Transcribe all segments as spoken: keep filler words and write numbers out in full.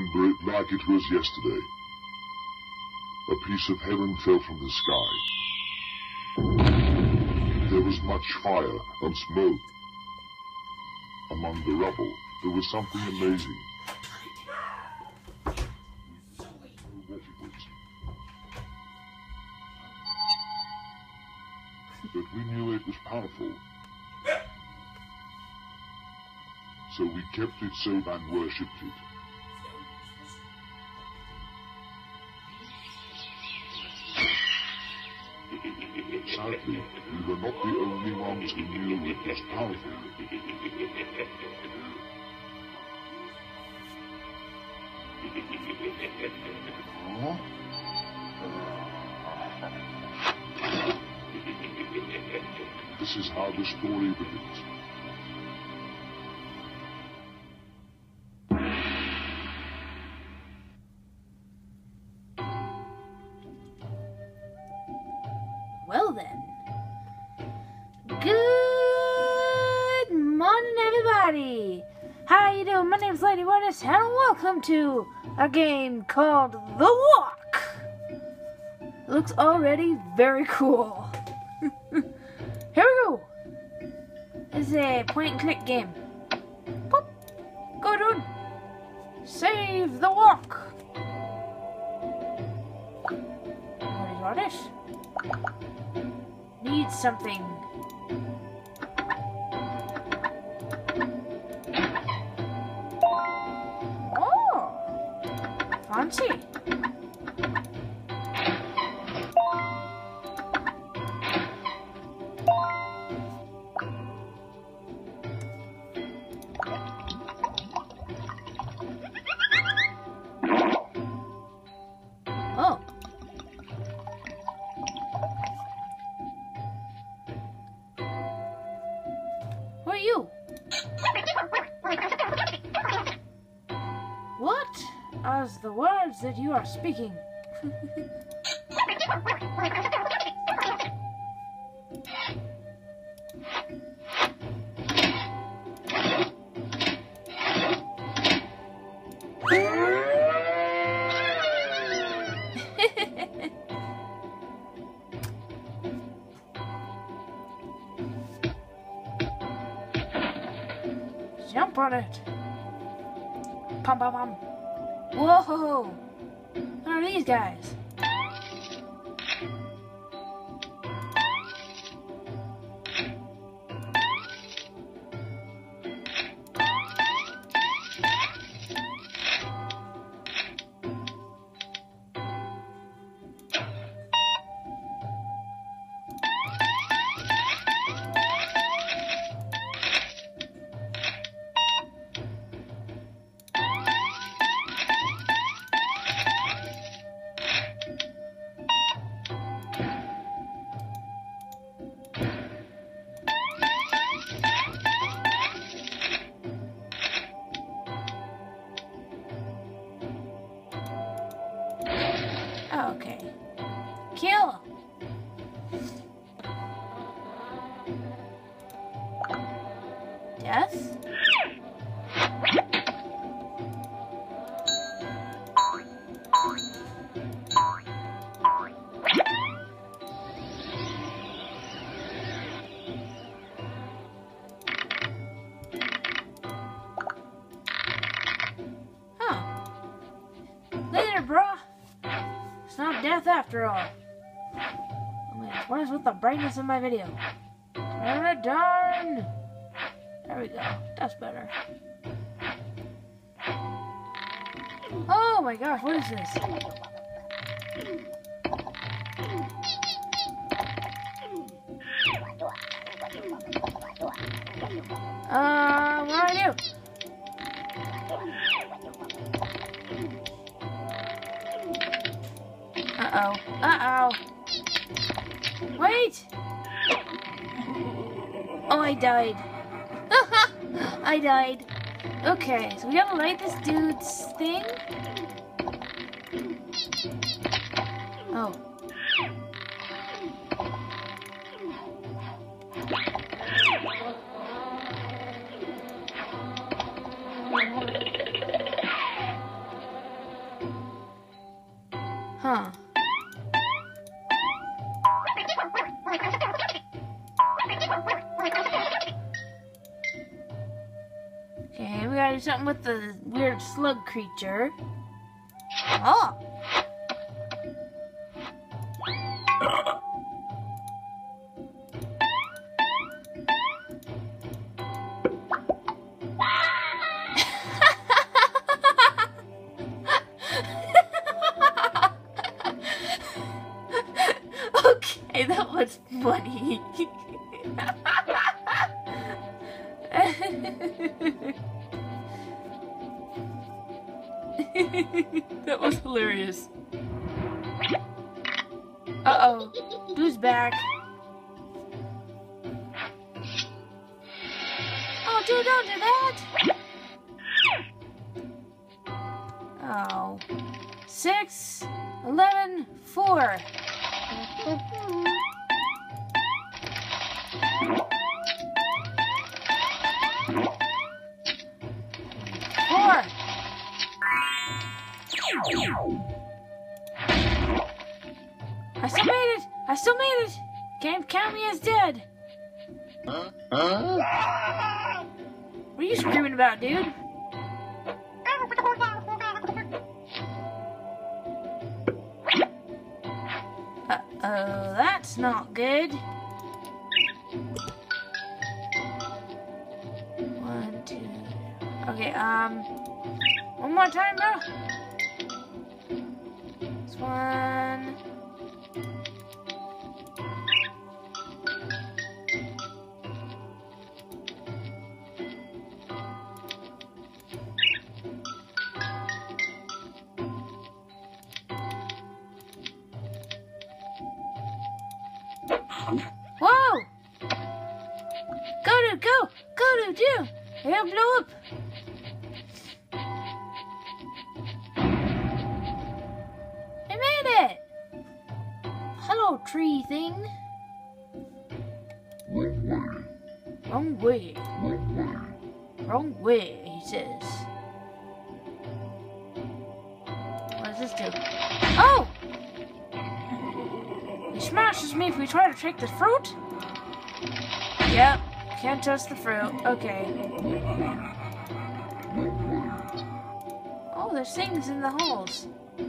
remember it like it was yesterday. A piece of heaven fell from the sky. There was much fire and smoke. Among the rubble, there was something amazing. But we knew it was powerful. So we kept it safe and worshipped it. Sadly, we were not the only ones who knew it was powerful. Huh? This is how the story begins. Well then, good morning everybody! How you doing? My name's Lady Witness and welcome to a game called The W O K. It looks already very cool. Here we go! This is a point and click game. Boop. Go dude! Save the W O K! What is all this? Need something. Oh, fancy. Oh. Who are you? What are the words that you are speaking? Jump on it. Pum pum pum. Whoa! What are these guys? Okay. Kill! Death? Huh. Later, bruh. It's not death after all. Oh my gosh, what is with the brightness in my video? Turn it down! There we go. That's better. Oh my gosh, what is this? Uh, what do I do? Uh-oh. Uh-oh. Wait! Oh, I died. I died. Okay, so we gotta light this dude's thing. Oh. Huh. Okay, we gotta do something with the weird slug creature. Oh! Okay, that was funny. That was hilarious. Uh-oh. Boo's back. Oh, dude, don't do that! Oh. Six, eleven, four. Four. I still made it! I still made it! Can't count me as dead! Huh? Huh? What are you screaming about, dude? Uh-oh, that's not good. One, two... Okay, um... one more time, bro. This one... Whoa! Go to go! Go to do! It'll blow up! I made it! Hello, tree thing. Wrong way. Wrong way. Wrong way. Wrong way, he says. What does this do? Oh! He smashes me if we try to take the fruit? Yep, can't touch the fruit. Okay. Oh, there's things in the holes.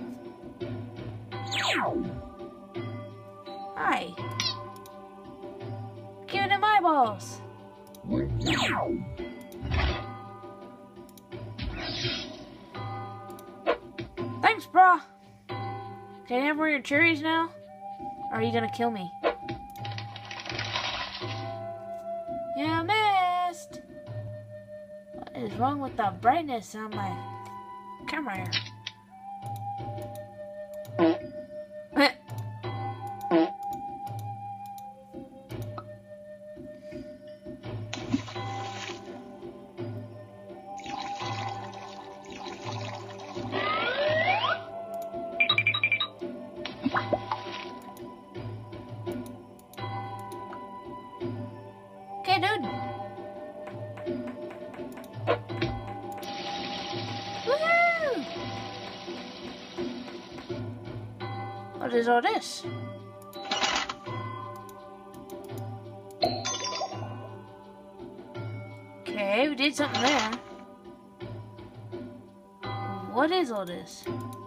Hi. Give him eyeballs. Thanks, brah. Can I have one of your cherries now? Or are you gonna kill me? Yeah, I missed! What is wrong with the brightness on my camera here? Okay, dude. Woohoo! What is all this? Okay, we did something there. What is all this?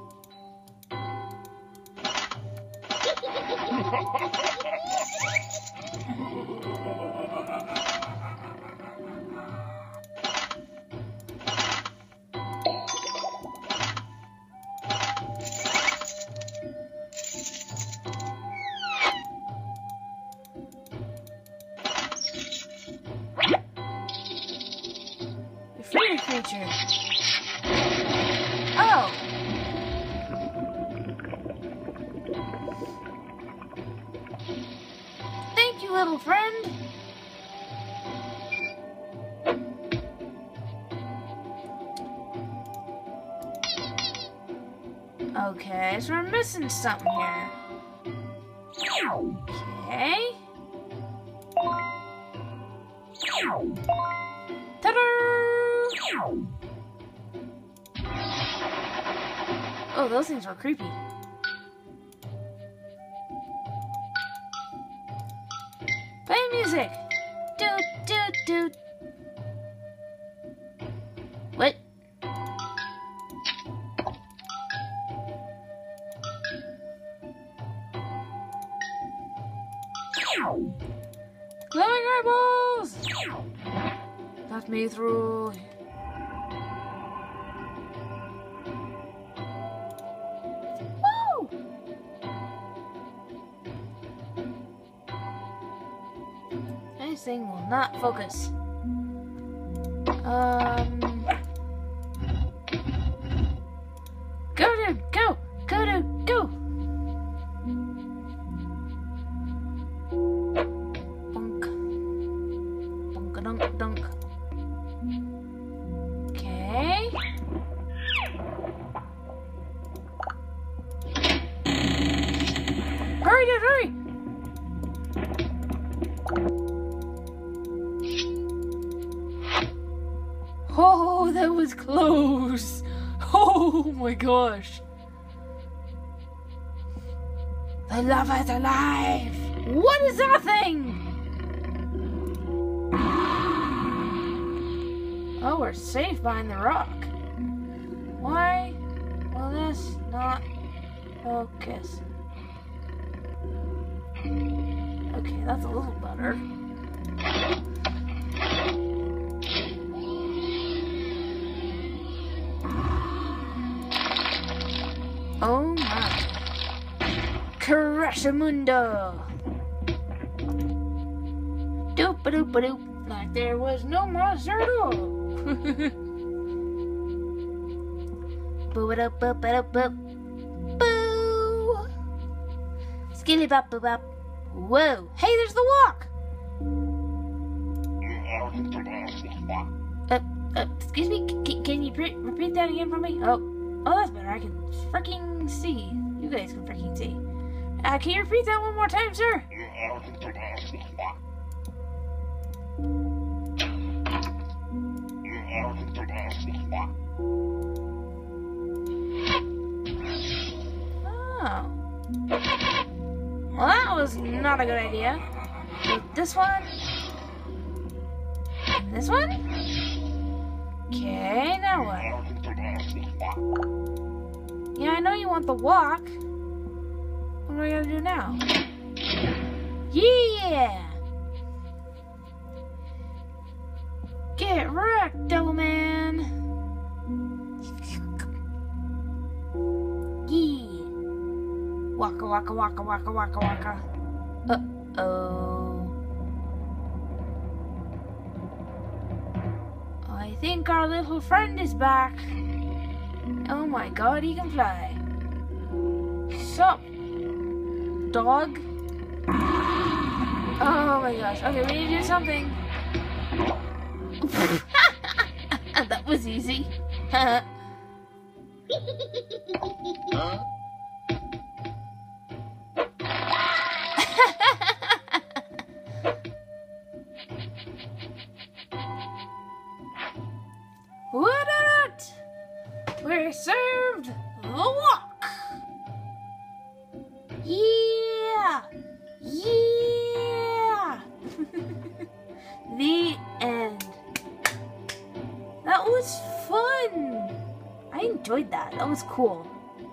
Free creature. Oh. Thank you, little friend. Okay, so we're missing something here. Okay. Ta-da! Oh, those things were creepy. music. Doot, doot, doot. What? Glowing eyeballs! Got me through. Woo! This thing will not focus. Um. Go, dude, go! Go, dude, go! Dunk, dunk. Okay. Hurry, dude, hurry! Oh, that was close! Oh my gosh! The lava is alive! What is that thing? Oh, we're safe behind the rock. Why will this not focus? Okay, that's a little better. Oh my. Crashamundo! Doop-a-doop-a-doop. Like there was no monster at all. Boo it up, up, up, up. Boo! Skilly bop, bop, bop. Whoa! Hey, there's the walk! Uh, uh, excuse me, C can you repeat that again for me? Oh, oh, that's better. I can freaking see. You guys can freaking see. Uh, can you repeat that one more time, sir? Oh. Well, that was not a good idea. So this one. And this one. Okay, now what? Yeah, I know you want the walk. What do I gotta do now? Yeah! Get wrecked, Devil Man! Yeah! Waka waka waka waka waka waka. Uh-oh. I think our little friend is back. Oh my god, he can fly. Sup, dog? Oh my gosh. Okay, we need to do something. That was easy. Huh? What it? We served the walk. Yeah. Yeah. The end. That was fun. I enjoyed that. That was cool.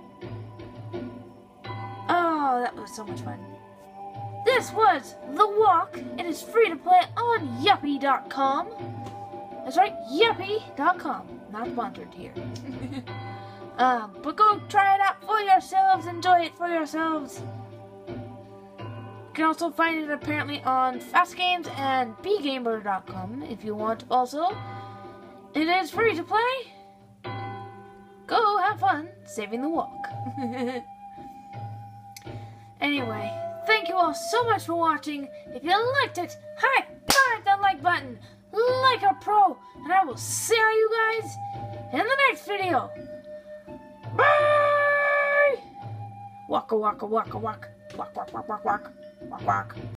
Oh, that was so much fun. This was The Walk. It is free to play on yuppie dot com. That's right, yuppie dot com. Not sponsored here. um, but go try it out for yourselves. Enjoy it for yourselves. You can also find it apparently on Fast Games and b gamer dot com if you want also. It is free to play. Go have fun saving the walk. Anyway, thank you all so much for watching. If you liked it, high five that like button. Like a pro. And I will see you guys in the next video. Bye! Waka waka waka waka. Walk walk walk walk walk. Walk walk.